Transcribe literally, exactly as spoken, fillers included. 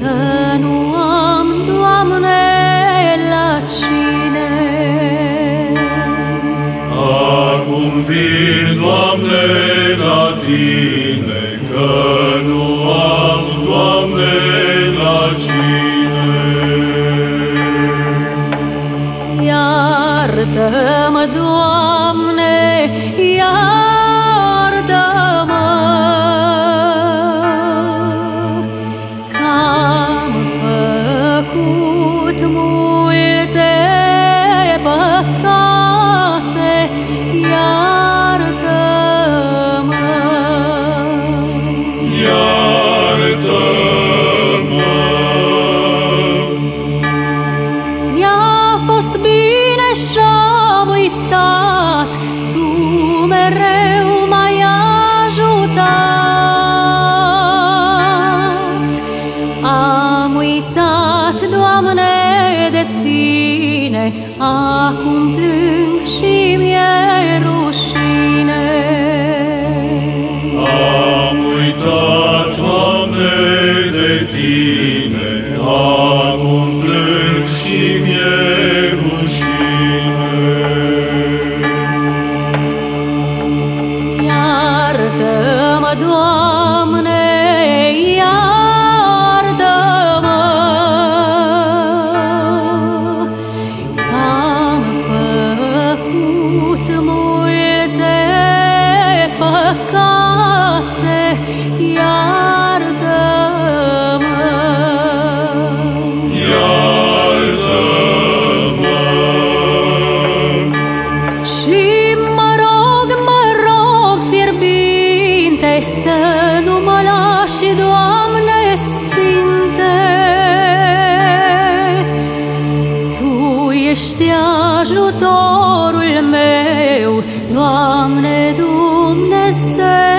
că nu am, Doamne, la cine. Acum vin, Doamne, la Tine, că nu am, Doamne, la cine. Iartă-mă, Doamne, iartă-mă, că-am făcut multe păcate, iartă-mă. Iartă-mă. Mi-a fost bine și-am uitat, Tu mereu m-ai ajutat. Am uitat, Doamne, de Tine, acum plâng și mi-e rușine. Am uitat, Doamne, de Tine, acum plâng și mi-e rușine. Iartă-mă, Doamne, iartă-mă, că-am făcut multe păcate, iartă-mă. Iartă-mă. Și mă rog, mă rog fierbinte, să nu mă lași, Doamne Sfinte. Tu ești ajutorul meu, Doamne Dumnezeu.